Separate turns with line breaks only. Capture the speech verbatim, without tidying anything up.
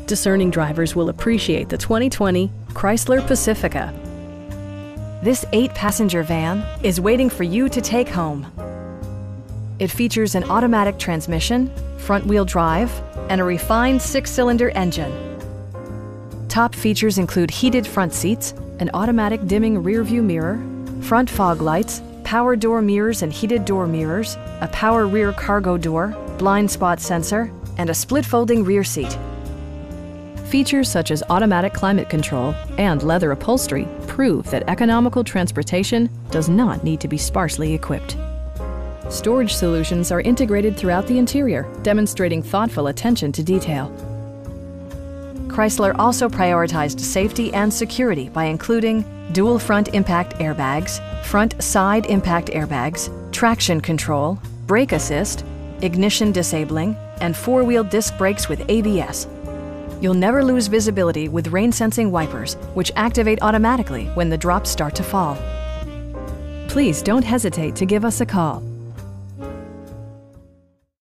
Discerning drivers will appreciate the twenty twenty Chrysler Pacifica. This eight-passenger van is waiting for you to take home. It features an automatic transmission, front-wheel drive, and a refined six-cylinder engine. Top features include heated front seats, an automatic dimming rear-view mirror, front fog lights, power door mirrors and heated door mirrors, a power rear cargo door, blind spot sensor, and a split-folding rear seat. Features such as automatic climate control and leather upholstery prove that economical transportation does not need to be sparsely equipped. Storage solutions are integrated throughout the interior, demonstrating thoughtful attention to detail. Chrysler also prioritized safety and security by including dual front impact airbags, front side impact airbags, traction control, brake assist, ignition disabling, and four-wheel disc brakes with A B S. You'll never lose visibility with rain-sensing wipers, which activate automatically when the drops start to fall. Please don't hesitate to give us a call.